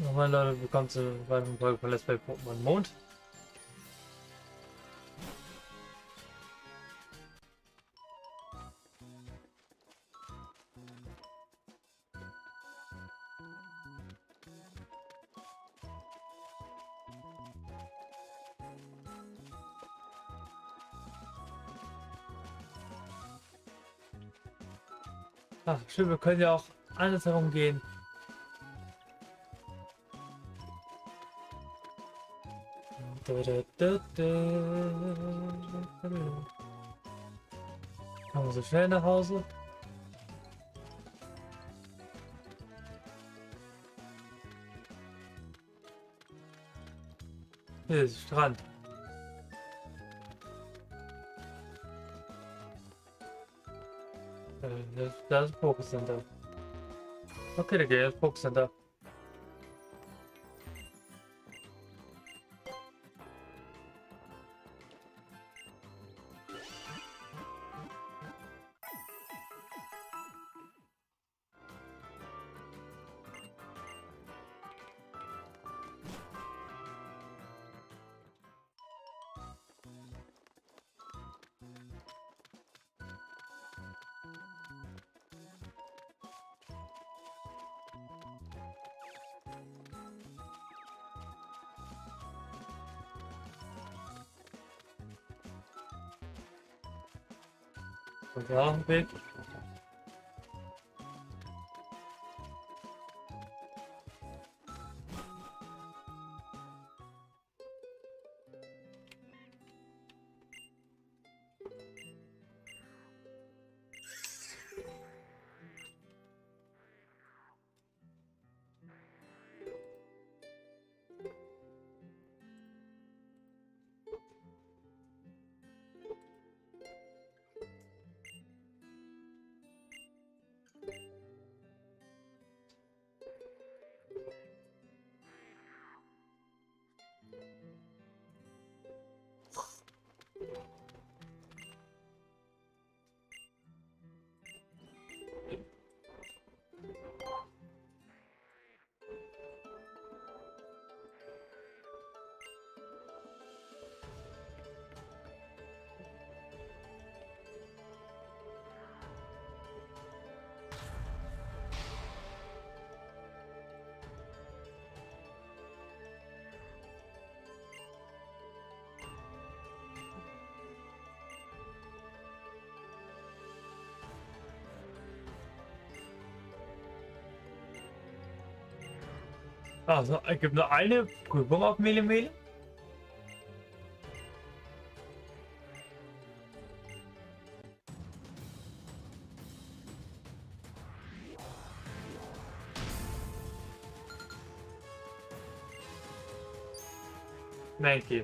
Nochmal Leute, willkommen zu weiteren Folge von Let's Play Pokémon Mond. Ach, schön, wir können ja auch alles herumgehen. Kommen wir so schnell nach Hause? Hier ist Strand. Das ist Pokécenter. Okay, da geht das Pokécenter. Und da auf dem Weg. Also, es gibt nur eine Prüfung auf Mele Mele. Mankey.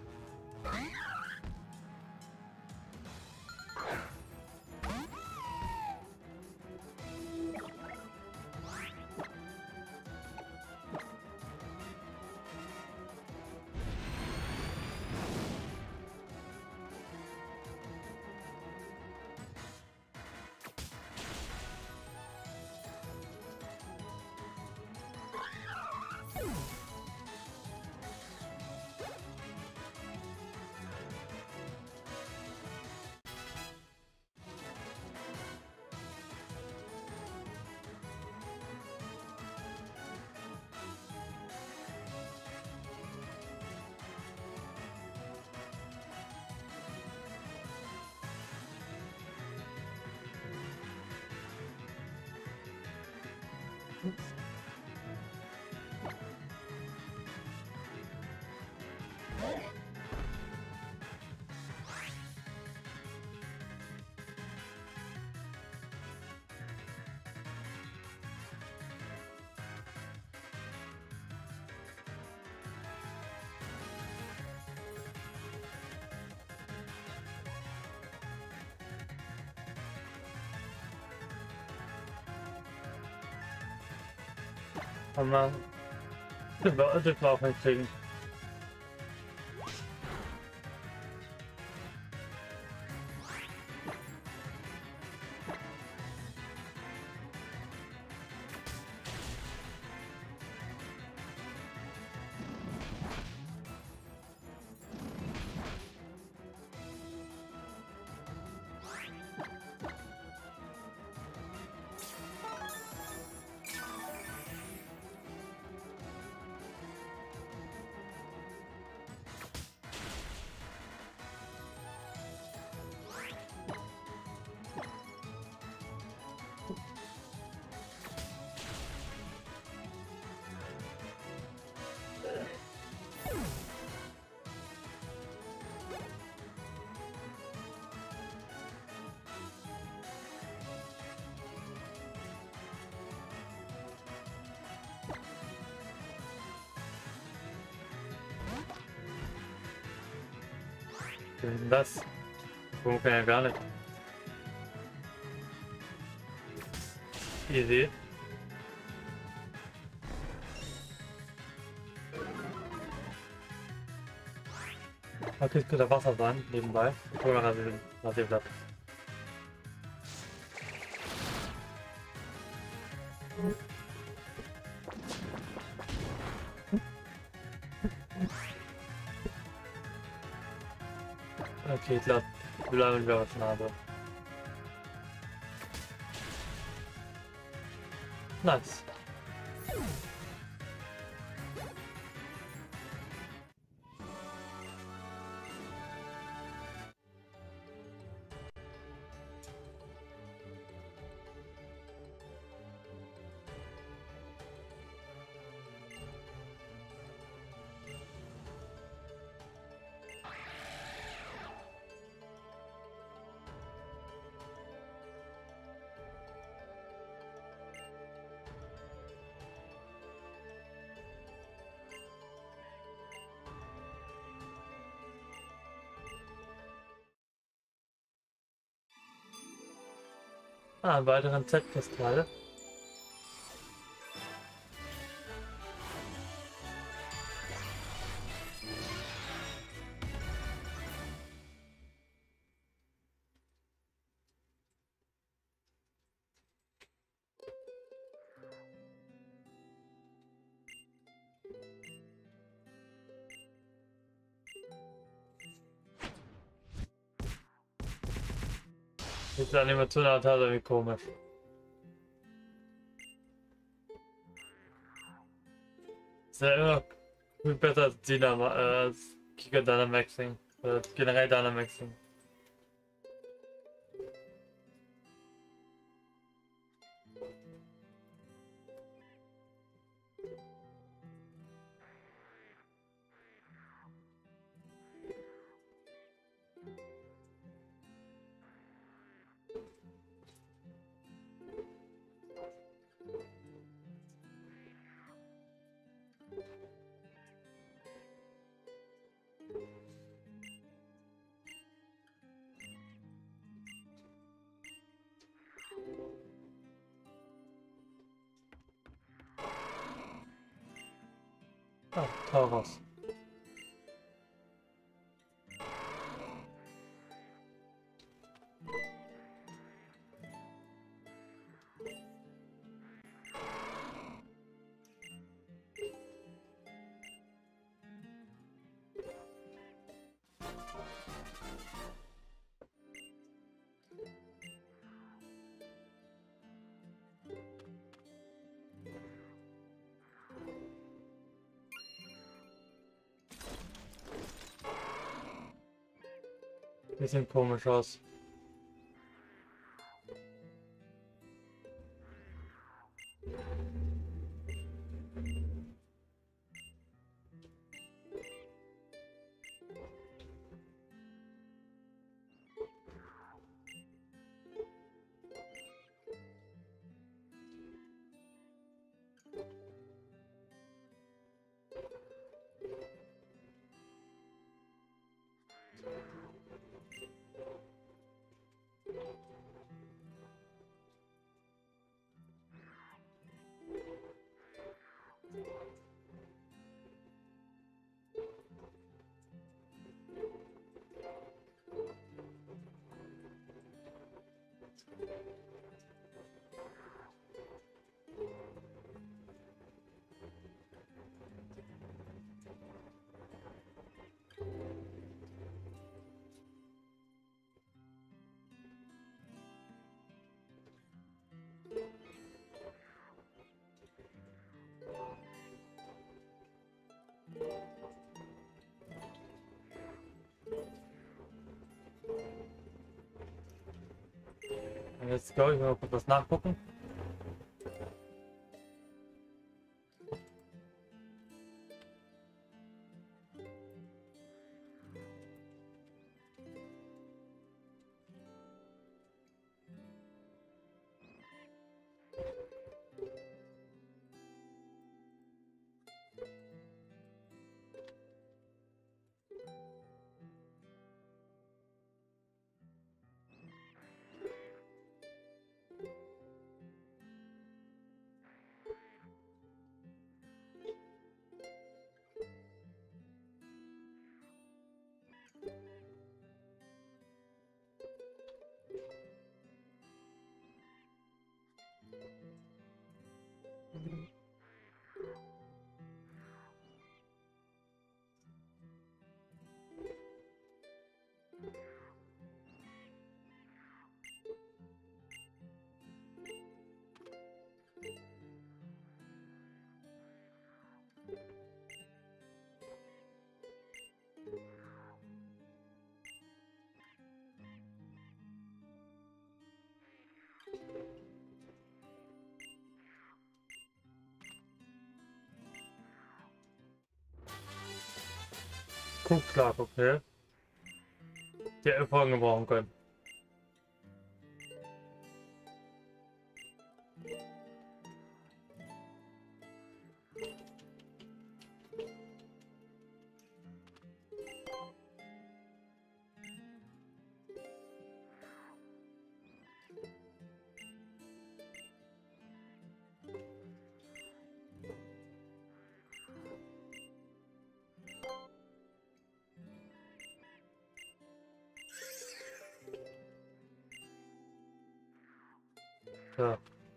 Aber das war auch nicht kriegen. denn das? Warum kann ja gar nicht. Easy. Okay, es könnte Wasser sein, nebenbei. Oder Rasierblatt. Okay, ich glaube, wir bleiben wieder was Nase. Nice. Ah, einen weiteren Z-Kristall. Diese Animation hat halt irgendwie komisch. Ist ja immer viel besser als als Giga Dynamaxing. Oder generell Dynamaxing. Ah, Tauros. Bisschen komisch aus. Und jetzt glaube ich mal kurz was nachgucken. Kuckschlag, okay. Der wir vorhin gebrauchen können. So.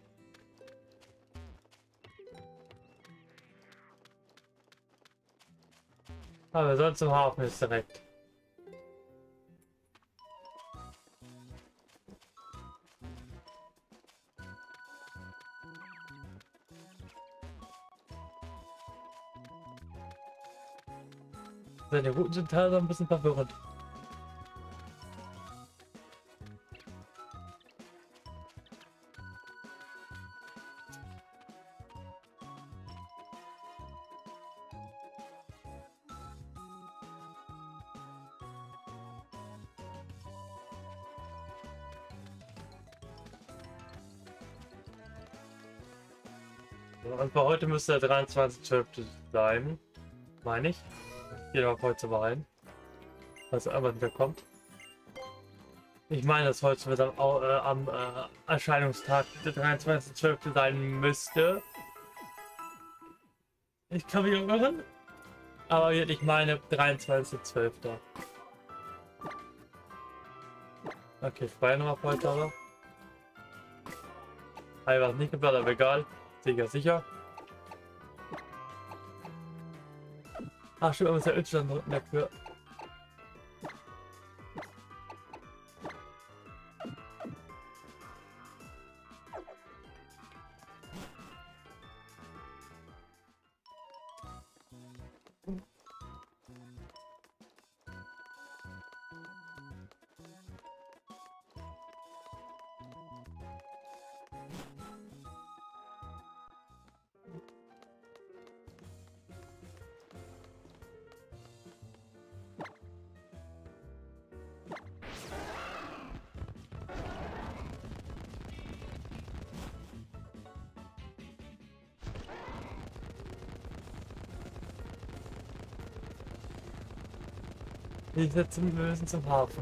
Aber sonst im Hafen ist direkt. Seine Routen sind teilweise ein bisschen verwirrend. Und für heute müsste der 23.12. sein, meine ich. Gehen wir heute mal rein, was einmal wieder kommt. Ich meine, dass heute wieder am Erscheinungstag der 23.12. sein müsste. Ich kann mich auch irren, aber ich meine 23.12. Okay, freie Nummer für heute aber. Einfach nicht geblättert, aber egal. Sicher, sicher. Ach, stimmt, man muss ja Y drücken dafür. Wir sind zum Hafen.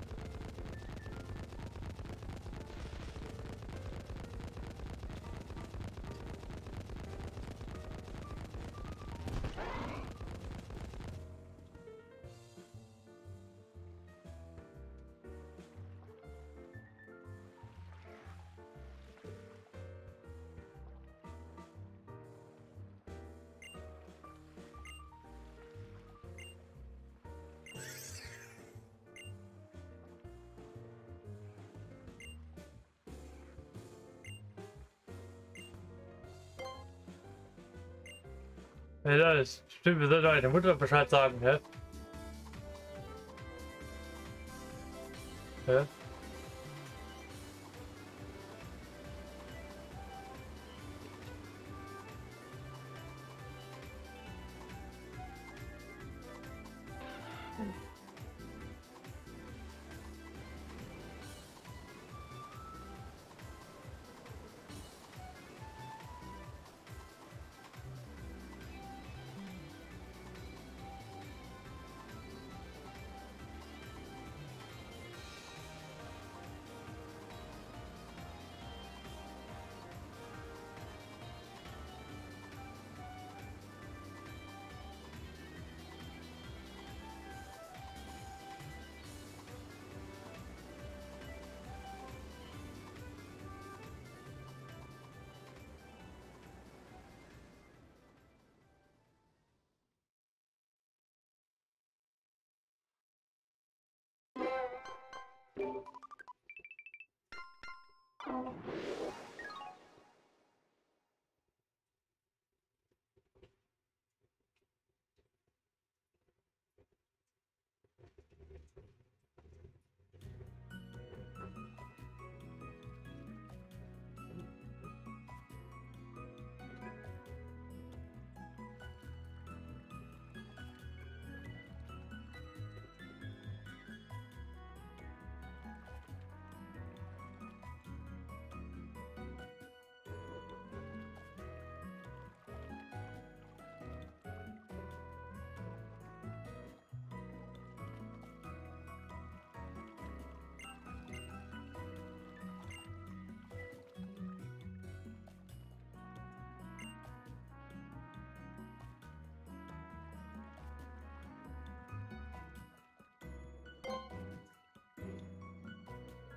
Ja, das stimmt, wir sollten deine Mutter Bescheid sagen, hä? Hä?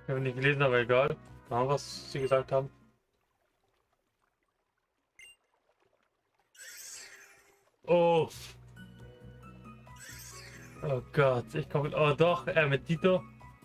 Ich habe nicht gelesen, aber egal. Machen, was sie gesagt haben. Oh. Oh Gott, ich komme. Oh doch, mit Tito.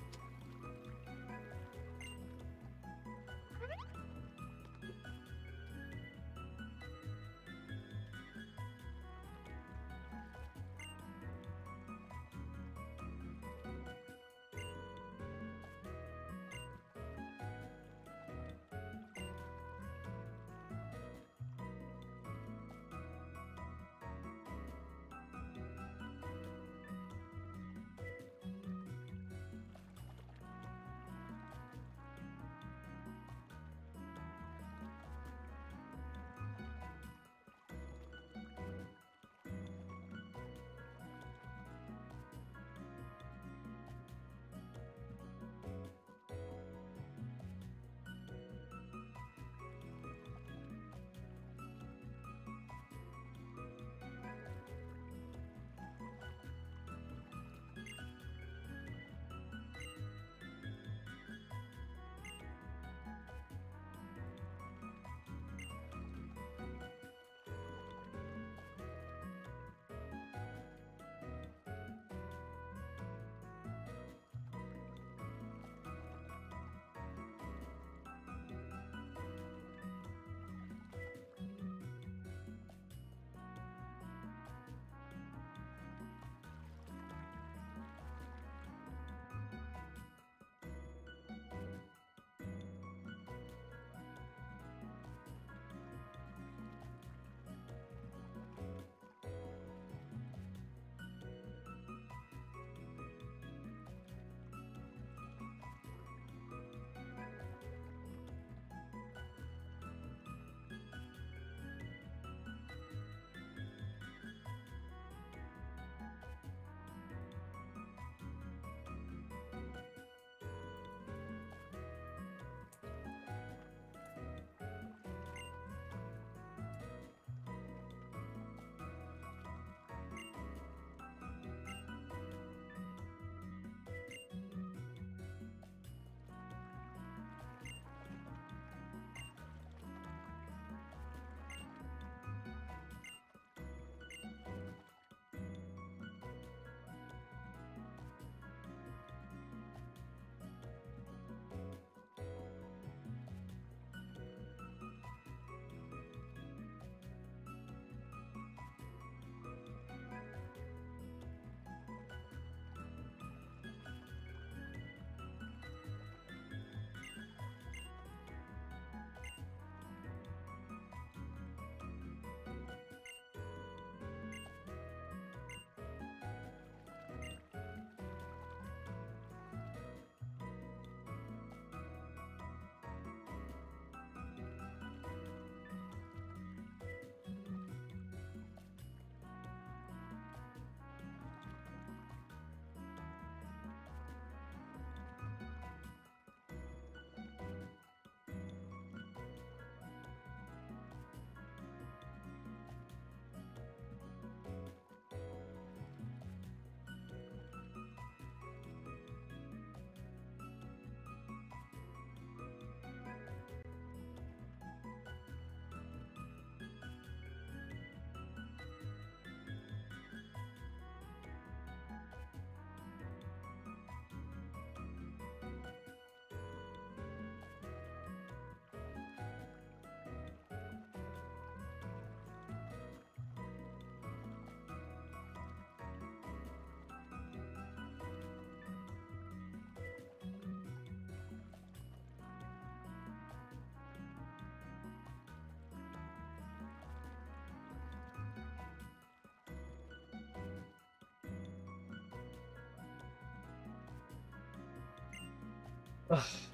Ach.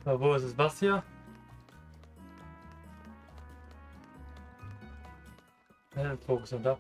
Aber wo ist es? Was hier? Fokus und da.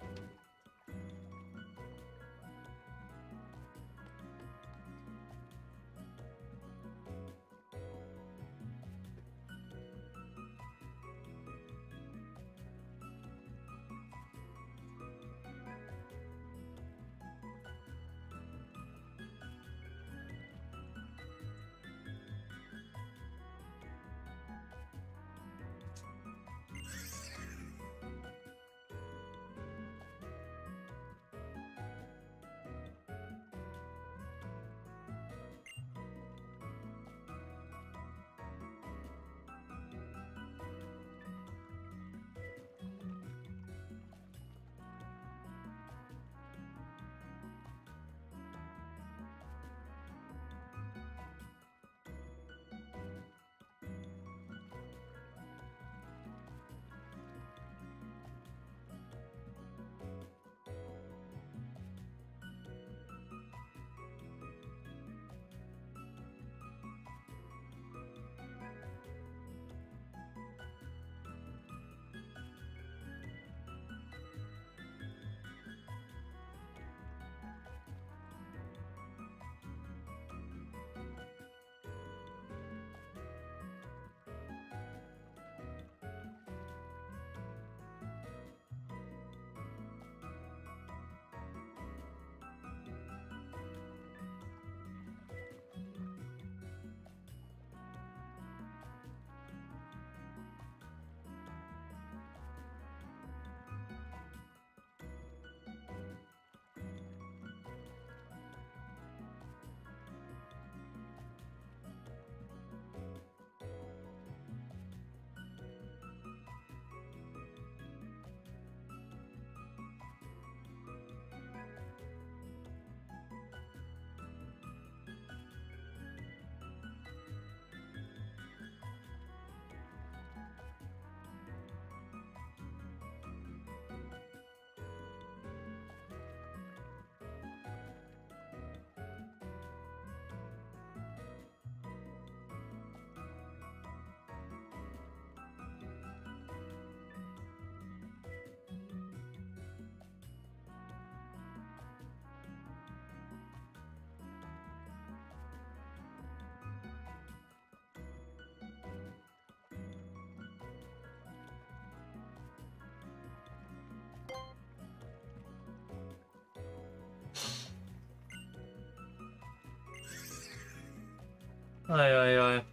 Ei, ei, ei.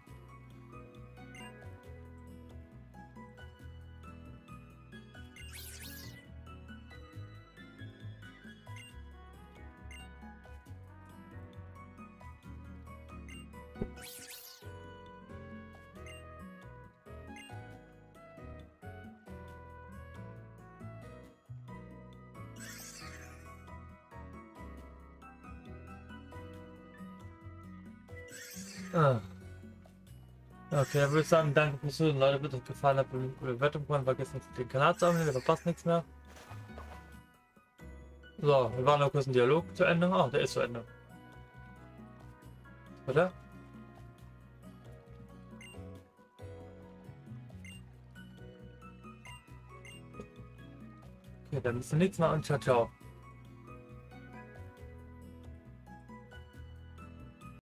Ah. Okay, dann würde ich sagen, danke fürs Zuhören, Leute, wenn es euch gefallen hat, Bewertung machen, vergessen nicht den Kanal zu abonnieren, da verpasst nichts mehr. So, wir waren noch kurz im Dialog zu Ende. Ah, der ist zu Ende. Oder? Okay, dann bis zum nächsten Mal und ciao, ciao.